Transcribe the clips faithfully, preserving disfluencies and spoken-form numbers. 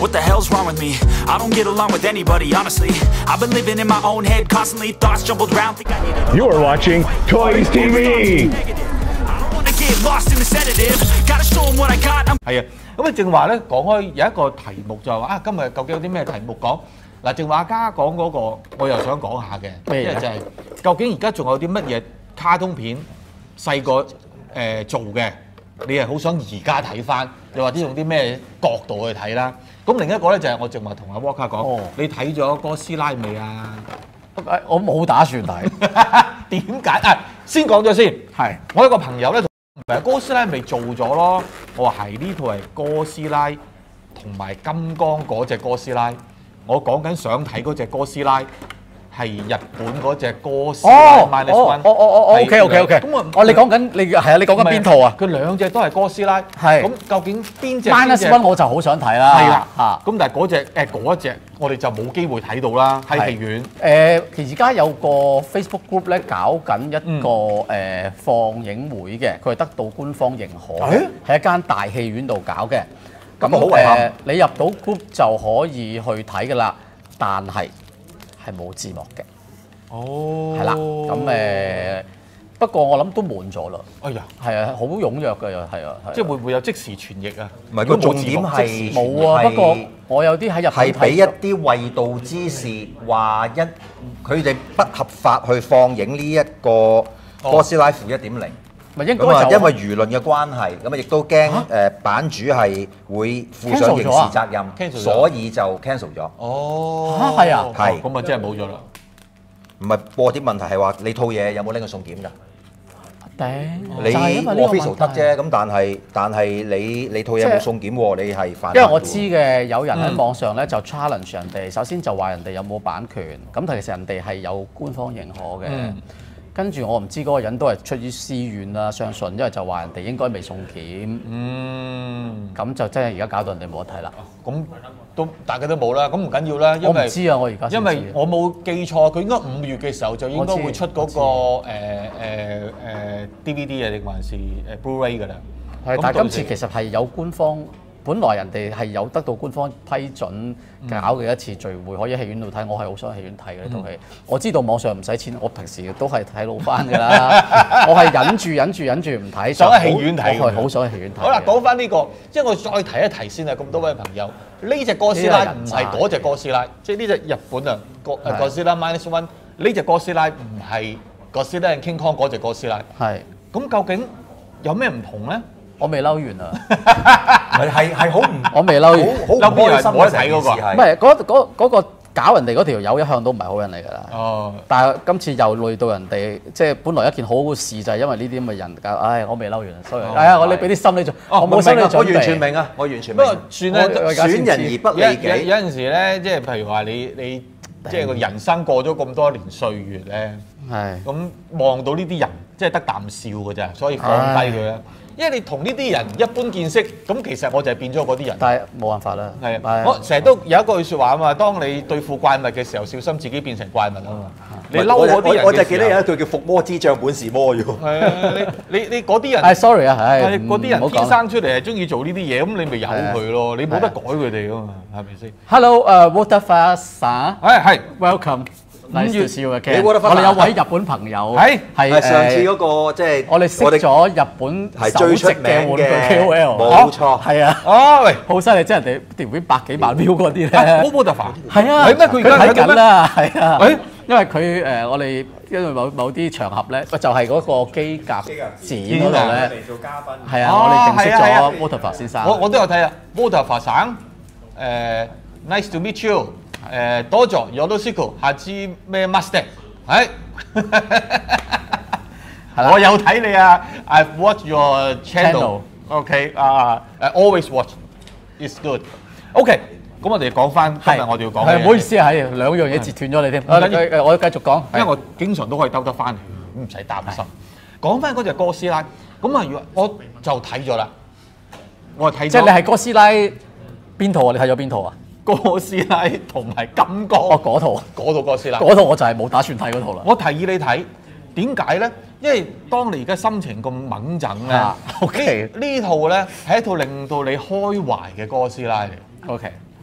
What the hell's wrong with me? I don't get along with anybody, honestly. I've been living in my own head, constantly thoughts jumbled around. Think I need a You are watching Toys T V。 Get lost in the sedative. Gotta show them what I got. I'm 係啊，咁啊正話咧講開有一個題目就係話啊，今日究竟有啲咩題目講？嗱，正話阿嘉講嗰個，我又想講下嘅， 咩嘢即係就係究竟而家仲有啲乜嘢卡通片細個誒做嘅，你係好想而家睇翻，又或者用啲咩角度去睇啦？咁另一個咧就係我正話同阿 Walker 講， 哦你睇咗哥斯拉未啊？ 誒我冇打算睇， 點解啊？先講咗先， 係我有個朋友咧。唔係哥斯拉咪做咗咯，我話係呢套係哥斯拉同埋金剛嗰隻哥斯拉，我講緊想睇嗰隻哥斯拉係日本嗰隻哥斯拉 minus one。 哦哦哦哦，OK OK OK。 咁啊， 哦你講緊你係啊？你講緊邊套啊？ 佢兩隻都係哥斯拉， 係咁究竟邊隻 Minus One 我就好想睇啦。 係啦， 嚇。 咁但係嗰隻誒嗰一隻我哋就冇機會睇到啦，喺戲院。 誒，其實而家有個 Facebook group 咧搞緊一個誒放映會嘅，佢係得到官方認可嘅，喺一間大戲院度搞嘅。咁好遺憾誒，你入到 group 就可以去睇㗎啦，但係係冇字幕嘅。 哦， 係啦，咁誒不過我諗都滿咗啦。 哎呀， 係啊，好踴躍嘅又係啊， 即係會唔會有即時傳譯啊？ 唔係個重點係冇啊。不過我有啲喺日本係俾一啲衛道之士話一佢哋不合法去放映呢一個哥斯拉負一點零。 咪應該咁啊， 就因為輿論嘅關係，咁啊亦都驚誒版主係會負上刑事責任，所以就 cancel 咗。 哦， 嚇係啊係咁啊，真係冇咗啦。 唔係播啲問題係話你套嘢有冇拎去送檢㗎？ 頂， 你就係因為呢個 official 得問題啫，咁但係但係你你套嘢冇送檢喎，你係犯法喎。 因為我知嘅有人喺網上咧就 challenge 人哋，首先就話人哋有冇版權，咁其實人哋係有官方認可嘅。跟住我唔知嗰個人都係出於私怨啦，相信，因為就話人哋應該未送檢， 嗯， 咁就真係而家搞到人哋冇得睇啦。 咁都大家都冇啦，咁唔緊要啦，因我為唔知啊，我而家先知因為我冇記錯，佢應該五月嘅時候就應該我知會出嗰、個誒誒誒 D V D 啊，定還是誒 Blu-ray 㗎啦。 係，但係咁到時今次其實係有官方，本來人哋係有得到官方批准搞嘅一次聚會，可以喺戲院度睇。我係好想喺戲院睇嘅呢套戲。我知道網上唔使錢，我平時都係睇老翻㗎啦。我係忍住忍住忍住唔睇， 想喺戲院睇我係好想喺戲院睇。 好啦，講翻呢個，即係我再提一提先啊，咁多位朋友，呢只哥斯拉唔係嗰只哥斯拉，即係呢只日本啊哥誒哥斯拉 minus one，呢只哥斯拉唔係哥斯拉 King Kong 嗰只哥斯拉。 係。 咁究竟有咩唔同咧？ 我未嬲完啊！ 係係係好唔我未嬲完， 好好唔開心冇得睇嘅成件嗰個事係唔係嗰嗰嗰個搞人哋嗰條友一向都唔係好人嚟㗎啦。 哦， 但係今次又累到人哋，即係本來一件好好事就係因為呢啲咁嘅人搞，唉，我未嬲完，sorry。係啊，我你俾啲心理做，我冇心理準備。 我完全明啊，我完全明。 不過算啦， 我而家先知損人而不有利己。 有有陣時咧，即係譬如話你你即係個人生過咗咁多年歲月咧， 係咁望到呢啲人，即係得啖笑㗎咋，所以放低佢啦。因為你同呢啲人一般見識，咁其實我就係變咗嗰啲人。 但係冇辦法啦。 係啊，我成日都有一句説話啊嘛，當你對付怪物嘅時候，小心自己變成怪物啊嘛。你嬲嗰啲人我就記得有嘅時一句叫伏魔之將本是魔喎。 候，係啊，你你你嗰啲人， 係 sorry 啊，係係嗰啲人唔好講天生出嚟係中意做呢啲嘢，咁你咪由佢咯，你冇得改佢哋噶嘛，係咪先？ Hello，誒 Water Fast， 係係 welcome。Nice to see you again。 你 Water Fast 我哋有位日本朋友係係係上次誒嗰個即係我哋識咗日本係首席最出名嘅玩具嘅 K O L。 冇錯係啊， 哦，喂， 好犀利，即係人哋條片百幾萬 view 嗰啲咧。 波波特凡係啊， 係咩？佢而家睇緊喺度咩？ 啦，係啊。 誒因為佢誒，我哋因為某某啲場合咧，就係嗰個機甲展嗰度咧，係啊，我哋認識咗 Waterfall 先生。 我我都有睇啊，波特凡省誒 nice to meet you，誒多咗有都識佢，下次咩 master 係。我有睇你啊 ，I've watched your channel。OK 啊誒 always watch it's good。OK。咁我哋講翻今日我哋要講嘅嘢， 係唔好意思啊，係兩樣嘢截斷咗你添。 唔緊要誒我繼續講， 因為我經常都可以兜得翻嚟，唔使擔心。講翻嗰隻哥斯拉，咁啊，如果我就睇咗啦，我係睇咗。 即係你係哥斯拉邊套啊？你睇咗邊套啊？ 哥斯拉同埋金剛。 哦，嗰套， 嗰套哥斯拉。 嗰套我就係冇打算睇嗰套啦。 我提議你睇，點解咧？因為當你而家心情咁猛整咧啊，OK 呢呢套咧係一套令到你開懷嘅哥斯拉嚟。 OK。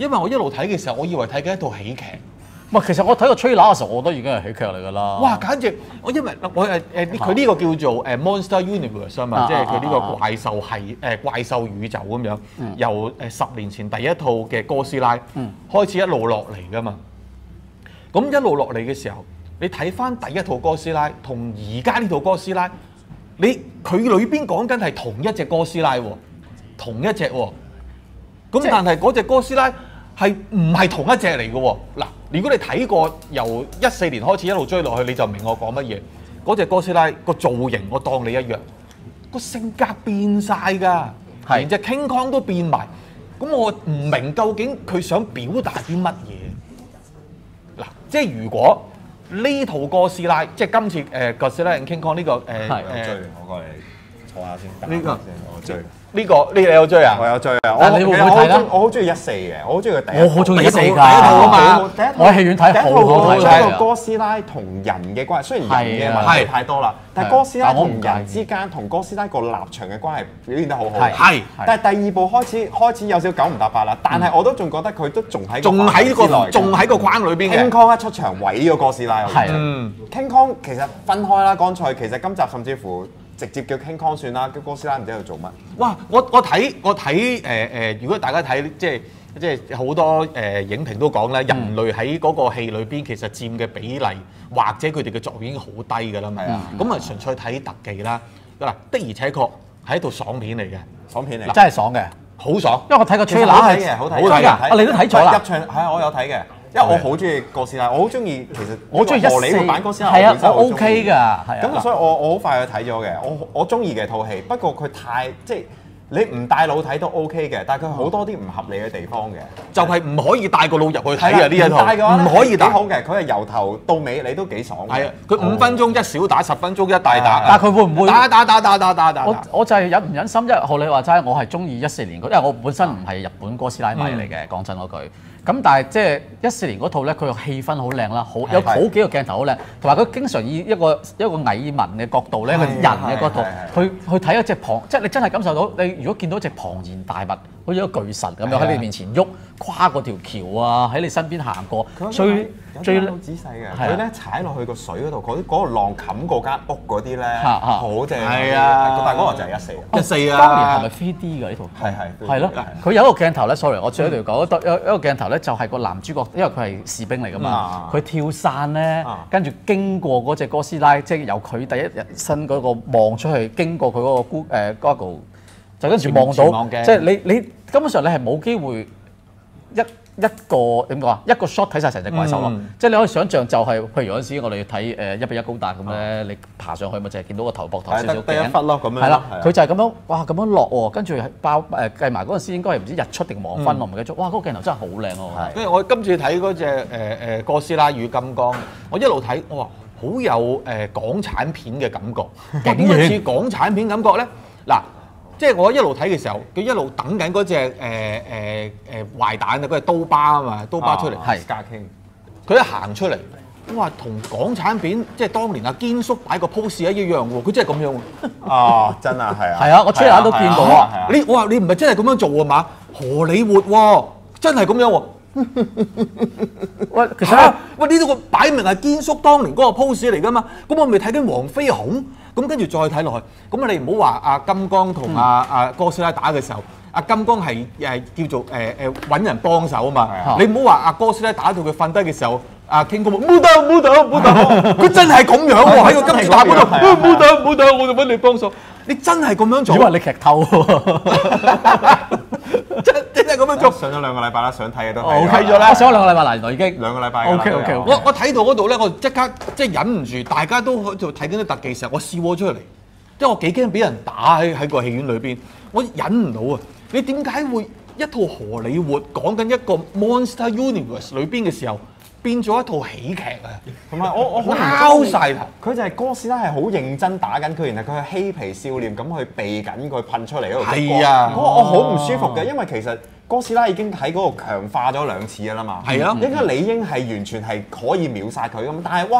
因為我一路睇嘅時候，我以為睇緊一套喜劇。 唔係，其實我睇個 trailer 嘅時候，我覺得已經係喜劇嚟㗎啦。 哇！簡直我因為我誒誒佢呢個叫做誒 Monster Universe 啊嘛，即係佢呢個怪獸係誒怪獸宇宙咁樣，由誒十年前第一套嘅哥斯拉開始一路落嚟㗎嘛。咁一路落嚟嘅時候，你睇翻第一套哥斯拉同而家呢套哥斯拉，你佢裏邊講緊係同一隻哥斯拉喎，同一隻喎。咁但係嗰隻哥斯拉係唔係同一隻嚟嘅喎？嗱，如果你睇過由一四年開始一路追落去，你就明我講乜嘢。嗰隻哥斯拉個造型，我當你一樣，個性格變晒㗎，連隻 King Kong 都變埋。咁我唔明究竟佢想表達啲乜嘢？嗱，即係如果呢套哥斯拉，即係今次誒哥斯拉 and King Kong 呢個誒誒， 我過嚟坐下先。 呢個我追。 呢個呢你有追啊？ 我有追啊！ 但係你會唔會睇咧？ 我好中意一四嘅，我好中意佢第一。 我好中意一四㗎， 第一套啊嘛。 第一套我喺戲院睇好好睇第一㗎。 個哥斯拉同人嘅關係，雖然人嘅係問題太多啦，但係哥斯拉但我唔同人之間同哥斯拉個立場嘅關係表現得好好。 係係， 但係第二部開始開始有少九唔搭八啦，但係我都仲覺得佢都仲喺仲喺個仲喺個框裏邊嘅。 King Kong 一出場毀咗哥斯拉。 係嗯。 King Kong 其實分開啦，乾脆其實今集甚至乎直接叫 King Kong 算啦，叫哥斯拉唔知喺度做乜。 哇！我我睇我睇誒誒，如果大家睇即係即係好多誒、呃、影評都講咧，人類喺嗰個戲裏邊其實佔嘅比例或者佢哋嘅作用已經好低㗎啦嘛。咁啊純粹睇特技啦。嗱，的而且確係一套爽片嚟嘅， 爽片嚟， 真係爽嘅， 好爽。 因為我睇個 trailer 好睇係嘅，好睇好睇㗎啊你都睇咗啦入場係啊，我有睇嘅，因為我好中意哥斯拉，我好中意其實我中意一荷里活版哥斯拉， 係啊，我本身好鍾意 OK 㗎，係啊。 咁所以我我好快去睇咗嘅，我我中意嘅套戲，不過佢太即係你唔帶腦睇都 OK 嘅，但係佢好多啲唔合理嘅地方嘅， 就係唔可以帶個腦入去睇啊！呢一套唔帶嘅話唔可以帶。 幾好嘅，佢係由頭到尾你都幾爽嘅。 係啊，佢五分鐘一小打，十分鐘一大打。 但係佢會唔會打打打打打打打？ 我我就係忍唔忍心，因為學你話齋，我係中意一四年嗰，因為我本身唔係日本哥斯拉迷嚟嘅，講真嗰句。咁但係即係一四年嗰套咧，佢個氣氛好靚啦，好有好幾個鏡頭好靚，同埋佢經常以一個一個蟻民嘅角度咧，一個人嘅角度去去睇一隻龐，即係你真係感受到你如果見到一隻龐然大物，好似一個巨神咁樣喺你面前喐，跨過條橋啊，喺你身邊行過，最最好仔細嘅，佢咧踩落去個水嗰度，嗰嗰個浪冚過間屋嗰啲咧，好正。 係啊， 但係嗰個就係一四。 一四啊！ 當年係咪 three D 㗎呢套？ 係係係咯，佢有一個鏡頭咧，sorry，我最後一條講，有一個鏡頭咧就係個男主角，因為佢係士兵嚟㗎嘛，佢跳傘咧，跟住經過嗰隻哥斯拉，即係由佢第一日身嗰個望出去，經過佢嗰個孤誒 goggle，就跟住望到，即係你你根本上你係冇機會一。一個點講啊？一個 shot 睇晒成隻怪獸咯，嗯、即係你可以想象就係、是，譬如有陣時我哋睇誒一比一高達咁咧，嗯、你爬上去咪就係見到個頭膊頭少少頸， 得一忽咯咁樣。 係啦，佢就係咁樣，哇咁樣落喎，跟住爆誒計埋嗰陣時應該係唔知日出定黃昏，嗯、我唔記得咗。哇，嗰、那個鏡頭真係好靚喎。 跟住我今次睇嗰隻誒誒哥斯拉與金剛，我一路睇，哇，好有誒、呃、港產片嘅感覺。點解似港產片感覺咧？嗱。即係我一路睇嘅時候，佢一路等緊嗰隻誒誒誒壞蛋啊，嗰隻刀疤啊嘛，刀疤出嚟， 係家傾。 佢一行出嚟，哇，同港產片即係當年阿堅叔擺個 pose 一樣喎，佢真係咁樣喎。 哦，真啊，係啊。 係啊，我出眼都見到啊。 你我話你唔係真係咁樣做啊嘛？荷里活喎，真係咁樣喎。喂，其實喂呢度個擺明係堅叔當年嗰個 pose 嚟㗎嘛，咁我咪睇緊黃飛鴻。咁跟住再睇落去，咁你唔好話阿金剛同阿阿哥斯拉打嘅時候，阿金剛係誒叫做誒誒揾人幫手啊嘛。你唔好話阿哥斯拉打到佢瞓低嘅時候，阿 King 哥冇得冇得冇得，佢真係咁樣喎喺個金字塔嗰度，冇得冇得，我就揾你幫手。你真係咁樣做？ 以為你劇透喎。 真真係咁樣做。 上咗兩個禮拜啦，想睇嘅都我睇咗啦。 我上咗兩個禮拜啦，原來已經兩個禮拜。 O K O K。 我我睇到嗰度咧，我即刻即係忍唔住，大家都喺度睇緊啲特技時候，我試過出嚟，即係我幾驚俾人打喺喺個戲院裏邊，我忍唔到啊！你點解會一套荷里活講緊一個 Monster Universe 裏邊嘅時候，變咗一套喜劇啊！ 同埋我我好拗晒啦！ 佢就係哥斯拉係好認真打緊佢，然後佢係嬉皮笑臉咁去避緊佢噴出嚟嗰度。 係啊！ 我我好唔舒服嘅，因為其實哥斯拉已經喺嗰度強化咗兩次㗎啦嘛。 係啊！ 應該理應係完全係可以秒殺佢咁，但係哇！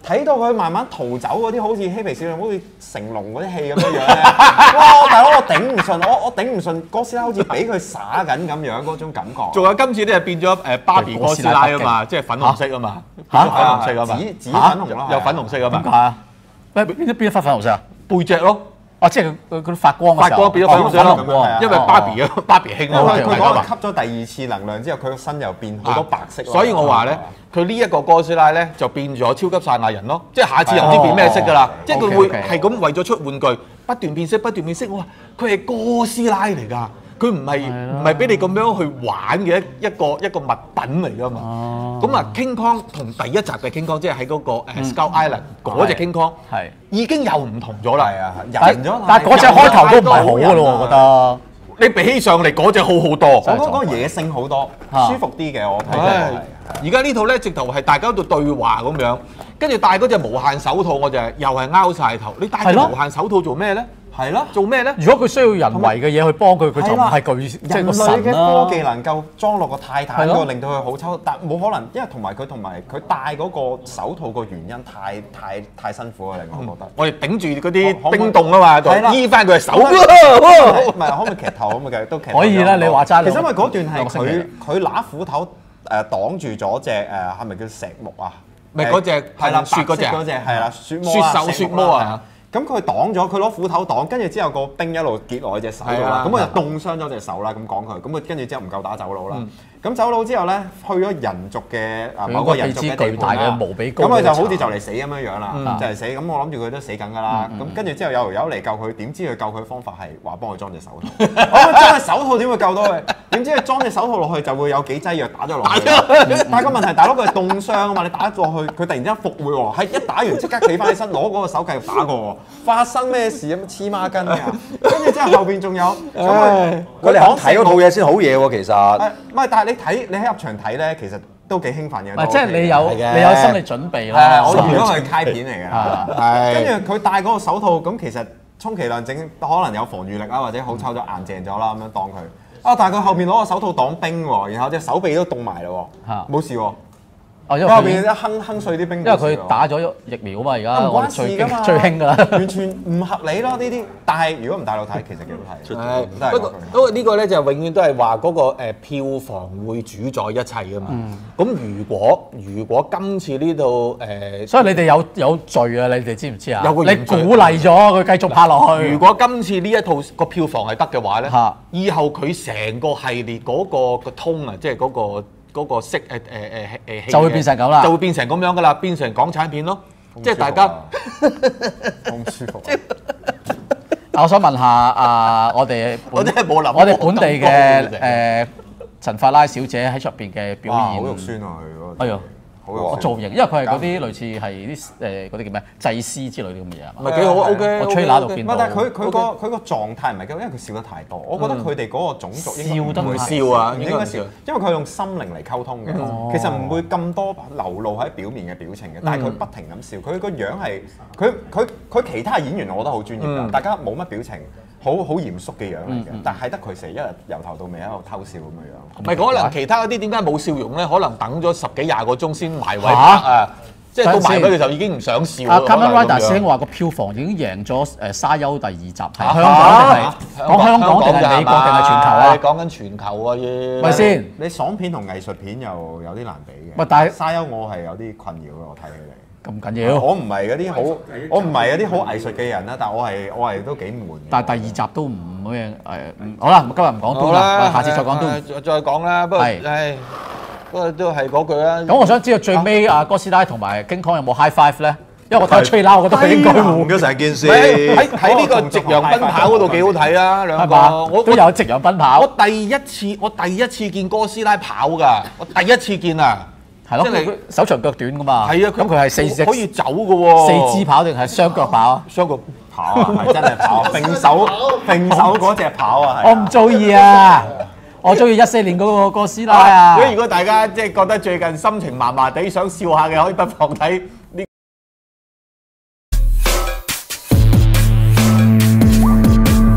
睇到佢慢慢逃走嗰啲，好似嬉皮少年，好似成龍嗰啲戲咁樣樣咧。哇！大佬我頂唔順，我我頂唔順，哥斯拉好似俾佢耍緊咁樣嗰種感覺。 仲有今次咧變咗誒芭比哥斯拉啊嘛，即係粉紅色啊嘛，嚇粉紅色啊嘛， 紫紫粉紅啦， 有粉紅色啊嘛。 點解啊？咩邊邊一忽粉紅色啊？ 背脊咯。 哦，即係佢佢發光嘅時候， 發光變咗粉紅色咯，因為芭比啊，芭比興因為佢嗰個吸咗第二次能量之後，佢個身又變好多白色。 所以我話咧，佢呢一個哥斯拉咧就變咗超級賽亞人咯，即係下次又唔知變咩色㗎啦，即係佢會係咁為咗出玩具不斷變色，不斷變色。我話佢係哥斯拉嚟㗎。佢唔係唔係俾你咁樣去玩嘅一一個一個物品嚟㗎嘛。咁啊，King Kong 同第一集嘅 King Kong，即係喺嗰個誒 Skull Island 嗰隻 King Kong，係已經又唔同咗啦。係啊，人咗。 但係嗰隻開頭都唔係好㗎咯，我覺得。 你比起上嚟嗰隻好好多， 我覺得嗰個野性好多，舒服啲嘅我睇。 而家呢套咧，直頭係大家喺度對話咁樣，跟住戴嗰隻無限手套，我就係又係拗晒頭。你戴隻無限手套做咩咧？係咯，做咩咧？ 如果佢需要人為嘅嘢去幫佢，佢就唔係巨即係個神啦。 人類嘅科技能夠裝落個泰坦嗰個，令到佢好抽，但冇可能，因為同埋佢同埋佢戴嗰個手套個原因太太太辛苦啊！令我覺得。我哋頂住嗰啲冰凍啊嘛，就醫翻佢隻手。唔係，可唔可以劇透？可唔可以都劇透？ 可以啦，你話齋。 其實因為嗰段係佢佢拿斧頭誒擋住咗隻誒係咪叫石木啊？ 咪嗰隻係啦，雪嗰隻嗰隻係啦，雪雪手雪魔啊！ 咁佢擋咗，佢攞斧頭擋，跟住之後個冰一路結落去隻手度啦，咁佢就凍傷咗隻手啦。咁講佢，咁佢跟住之後唔夠打走佬啦。咁走佬之後咧，去咗人族嘅啊某個人族嘅地盤啦。咁佢就好似就嚟死咁樣樣啦，就嚟死。咁我諗住佢都死緊㗎啦。咁跟住之後有條友嚟救佢，點知佢救佢嘅方法係話幫佢裝隻手套。我裝隻手套點會救到佢？點知佢裝隻手套落去就會有幾劑藥打咗落去。但係個問題，大佬佢係凍傷啊嘛，你打咗落去，佢突然之間復活喎，係一打完即刻企翻起身，攞嗰個手繼續打過喎。發生咩事咁黐孖筋㗎？跟住之後後邊仲有，咁佢哋講睇嗰套嘢先好嘢喎，其實。 唔係，但係你睇你喺入場睇咧，其實都幾興奮嘅。 唔係，即係你有你有心理準備啦。 我預咗係開片嚟㗎。係。跟住佢戴嗰個手套，咁其實充其量整可能有防禦力啊，或者好抽咗硬淨咗啦，咁樣當佢。啊！但係佢後邊攞個手套擋冰喎，然後隻手臂都凍埋咯喎，冇事喎。哦，因為後邊一哼哼碎啲冰，因為佢打咗疫苗啊嘛，而家唔關事㗎嘛， 最興㗎啦， 完全唔合理咯呢啲。但係如果唔大路睇，其實幾好睇。係， 不過不過呢個咧就永遠都係話嗰個誒票房會主宰一切㗎嘛。咁如果如果今次呢度誒， 所以你哋有有罪啊！你哋知唔知啊？ 有個你鼓勵咗佢繼續拍落去。 如果今次呢一套個票房係得嘅話咧，以後佢成個系列嗰個個通啊，即係嗰個。嗰個色誒誒誒誒就會變成咁啦， 就會變成咁樣噶啦，變成港產片咯，即係大家咁舒服。 我想問下啊，我哋我真係冇諗， 我哋本地嘅誒陳法拉小姐喺出邊嘅表演， 好肉酸啊佢嗰個。 哎呀！個造型，因為佢係嗰啲類似係啲誒嗰啲叫咩祭司之類啲咁嘅嘢係嘛？ 唔係幾好 OK， 我吹拿度見到。 唔係，但係佢佢個佢個狀態唔係咁，因為佢笑得太多。我覺得佢哋嗰個種族應該唔會笑啊， 唔應該笑，因為佢用心靈嚟溝通嘅。其實唔會咁多流露喺表面嘅表情嘅，但係佢不停咁笑。佢個樣係佢佢佢其他演員我覺得好專業㗎，大家冇乜表情。好好嚴肅嘅樣嚟嘅，但係得佢成日由頭到尾喺度偷笑咁嘅樣。 唔係可能其他嗰啲點解冇笑容咧？可能等咗十幾廿個鐘先埋位拍啊！即係到埋位嘅時候已經唔想笑。 阿 Kamen Rider 師兄話個票房已經贏咗誒沙丘第二集，係香港定係講香港定係美國定係全球啊？ 講緊全球啊要。 咪先？ 你爽片同藝術片又有啲難比嘅。 咪但係沙丘我係有啲困擾嘅，我睇起嚟。 咁緊要？ 我唔係嗰啲好，我唔係嗰啲好藝術嘅人啦，但係我係我係都幾悶嘅。 但係第二集都唔好嘅，誒，好啦，今日唔講都啦，下次再講都。 再再講啦，不過唉，不過都係嗰句啦。 咁我想知道最尾阿哥斯拉同埋 King Kong 有冇 high five 咧？因為我睇吹撈，我覺得佢應該紅咗成件事。 喺喺呢個夕陽奔跑嗰度幾好睇啊，兩個。 我都有夕陽奔跑。 我第一次我第一次見哥斯拉跑㗎，我第一次見啊！ 係咯，佢手長腳短噶嘛。 係啊， 咁佢係四隻可以走嘅喎。 四肢跑定係雙腳跑啊？ 雙腳跑啊，係真係跑，並手並手嗰隻跑啊！ 我唔中意啊，我中意一四年嗰個哥斯拉啊。 如果大家即係覺得最近心情麻麻地，想笑下嘅，可以不妨睇呢。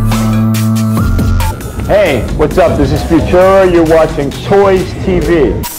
Hey, what's up? This is Futura. You're watching Toys T V.